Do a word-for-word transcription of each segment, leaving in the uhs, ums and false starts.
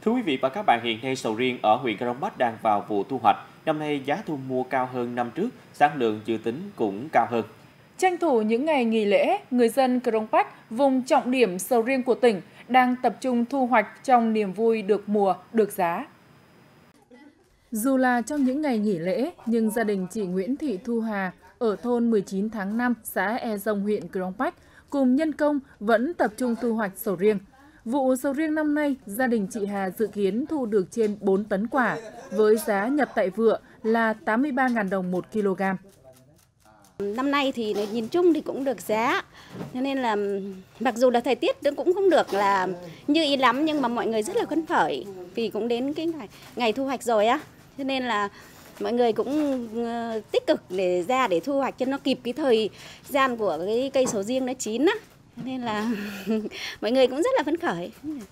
Thưa quý vị và các bạn, hiện nay sầu riêng ở huyện Crong Bách đang vào vụ thu hoạch. Năm nay giá thu mua cao hơn năm trước, sản lượng dự tính cũng cao hơn. Tranh thủ những ngày nghỉ lễ, người dân Crong Bách, vùng trọng điểm sầu riêng của tỉnh, đang tập trung thu hoạch trong niềm vui được mùa, được giá. Dù là trong những ngày nghỉ lễ, nhưng gia đình chị Nguyễn Thị Thu Hà ở thôn mười chín tháng năm, xã E Dông, huyện Crong Bách, cùng nhân công vẫn tập trung thu hoạch sầu riêng. Vụ sầu riêng năm nay, gia đình chị Hà dự kiến thu được trên bốn tấn quả, với giá nhập tại vựa là tám mươi ba nghìn đồng một kg. Năm nay thì nhìn chung thì cũng được giá, cho nên là mặc dù là thời tiết nó cũng không được là như ý lắm, nhưng mà mọi người rất là phấn khởi vì cũng đến cái ngày, ngày thu hoạch rồi á, cho nên là mọi người cũng tích cực để ra để thu hoạch cho nó kịp cái thời gian của cái cây sầu riêng nó chín á, nên là mọi người cũng rất là phấn khởi.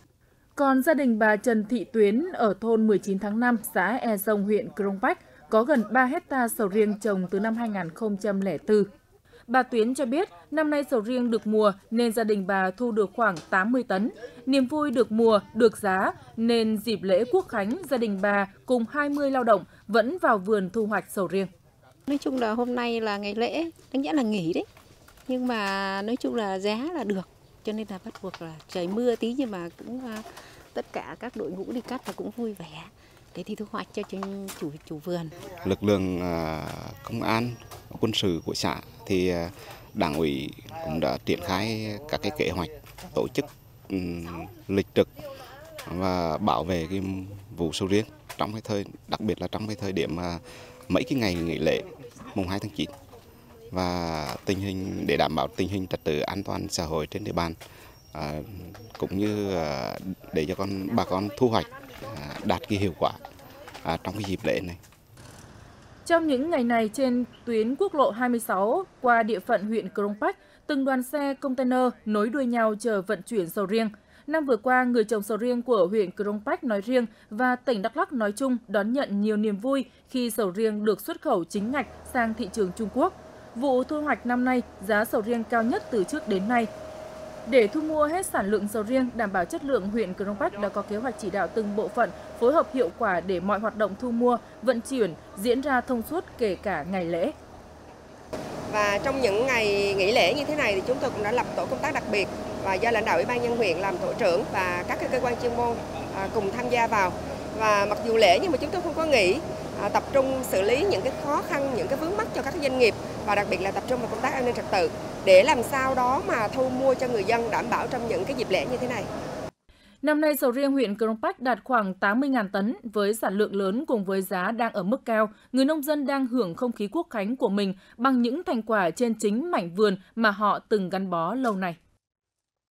Còn gia đình bà Trần Thị Tuyến ở thôn mười chín tháng năm, xã E Dông, huyện Crong Bách có gần ba hecta sầu riêng trồng từ năm hai nghìn không trăm lẻ bốn. Bà Tuyến cho biết năm nay sầu riêng được mùa nên gia đình bà thu được khoảng tám mươi tấn. Niềm vui được mùa, được giá nên dịp lễ Quốc khánh gia đình bà cùng hai mươi lao động vẫn vào vườn thu hoạch sầu riêng. Nói chung là hôm nay là ngày lễ, đáng nghĩa là nghỉ đấy. Nhưng mà nói chung là giá là được, cho nên là bắt buộc là trời mưa tí nhưng mà cũng tất cả các đội ngũ đi cắt là cũng vui vẻ để đi thu hoạch cho chủ chủ vườn. Lực lượng công an, quân sự của xã thì đảng ủy cũng đã triển khai các cái kế hoạch tổ chức lịch trực và bảo vệ cái vụ sầu riêng trong cái thời, đặc biệt là trong cái thời điểm mấy cái ngày nghỉ lễ mùng hai tháng chín, và tình hình để đảm bảo tình hình trật tự an toàn xã hội trên địa bàn, à, cũng như à, để cho con bà con thu hoạch à, đạt cái hiệu quả à, trong cái dịp lễ này. Trong những ngày này trên tuyến quốc lộ hai mươi sáu qua địa phận huyện Crong Bách, từng đoàn xe container nối đuôi nhau chở vận chuyển sầu riêng. Năm vừa qua, người trồng sầu riêng của huyện Crong Bách nói riêng và tỉnh Đắk Lắk nói chung đón nhận nhiều niềm vui khi sầu riêng được xuất khẩu chính ngạch sang thị trường Trung Quốc. Vụ thu hoạch năm nay, giá sầu riêng cao nhất từ trước đến nay. Để thu mua hết sản lượng sầu riêng, đảm bảo chất lượng, huyện Crong Bách đã có kế hoạch chỉ đạo từng bộ phận phối hợp hiệu quả để mọi hoạt động thu mua, vận chuyển diễn ra thông suốt kể cả ngày lễ. Và trong những ngày nghỉ lễ như thế này thì chúng tôi cũng đã lập tổ công tác đặc biệt và do lãnh đạo Ủy ban nhân huyện làm tổ trưởng và các cơ quan chuyên môn cùng tham gia vào. Và mặc dù lễ nhưng mà chúng tôi không có nghỉ, tập trung xử lý những cái khó khăn, những cái vướng mắc cho các doanh nghiệp và đặc biệt là tập trung vào công tác an ninh trật tự để làm sao đó mà thu mua cho người dân đảm bảo trong những cái dịp lễ như thế này. Năm nay sầu riêng huyện Crong Bách đạt khoảng tám mươi nghìn tấn với sản lượng lớn cùng với giá đang ở mức cao. Người nông dân đang hưởng không khí Quốc khánh của mình bằng những thành quả trên chính mảnh vườn mà họ từng gắn bó lâu nay.